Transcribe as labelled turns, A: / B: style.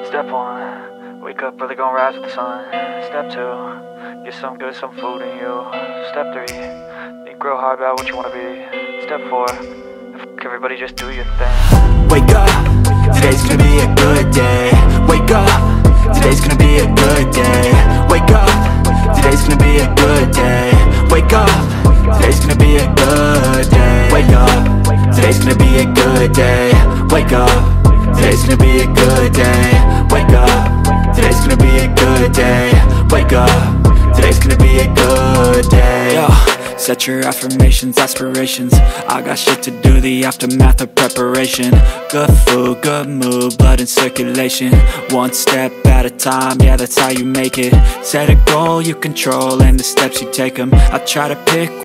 A: Step 1, wake up early, gonna rise with the sun. Step 2, get some good, some food in you. Step 3, think real hard about what you wanna be. Step 4, fuck everybody, just do your thing.
B: Wake up, today's gonna be a good day. Wake up, today's gonna be a good day. Wake up, today's gonna be a good day. Wake up, today's gonna be a good day. Wake up, today's gonna be a good day. Wake up, today's gonna be a good day. Wake up, today's gonna be a good day. Wake up, today's gonna be a good day. Yo, set your affirmations, aspirations. I got shit to do, the aftermath of preparation. Good food, good mood, blood in circulation. One step at a time, yeah, that's how you make it. Set a goal you control and the steps you take them. I try to pick